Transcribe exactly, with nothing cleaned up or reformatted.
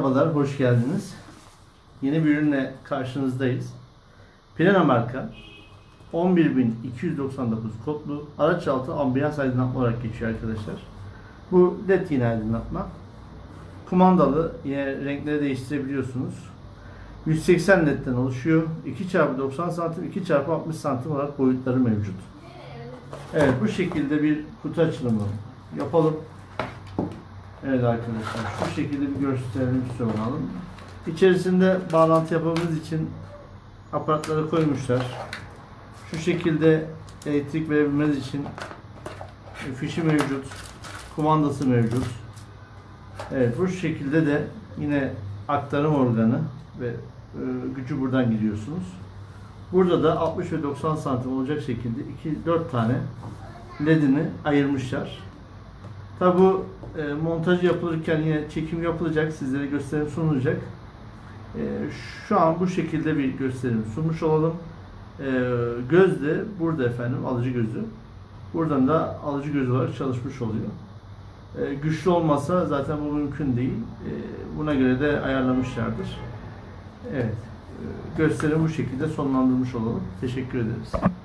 Merhabalar, hoş geldiniz. Yeni bir ürünle karşınızdayız. Pirena marka on bir bin iki yüz doksan dokuz kodlu araç altı ambiyans aydınlatma olarak geçiyor arkadaşlar. Bu led yine aydınlatma. Kumandalı, yine renkleri değiştirebiliyorsunuz. yüz seksen ledden oluşuyor. iki çarpı doksan santim, iki çarpı altmış santim olarak boyutları mevcut. Evet, bu şekilde bir kutu açılımı yapalım. Evet arkadaşlar, şu şekilde bir gösterelim, soralım. İçerisinde bağlantı yapmamız için aparatları koymuşlar. Şu şekilde elektrik verebilmeniz için fişi mevcut, kumandası mevcut. Evet, bu şekilde de yine aktarım organı ve e, gücü buradan gidiyorsunuz. Burada da altmış ve doksan santim olacak şekilde iki dört tane ledini ayırmışlar. Tabi bu e, montaj yapılırken yine çekim yapılacak, sizlere gösterim sunulacak. E, şu an bu şekilde bir gösterim sunmuş olalım. E, göz de burada efendim, alıcı gözü. Buradan da alıcı göz olarak çalışmış oluyor. E, güçlü olmasa zaten bu mümkün değil. E, buna göre de ayarlamışlardır. Evet, e, gösterimi bu şekilde sonlandırmış olalım. Teşekkür ederiz.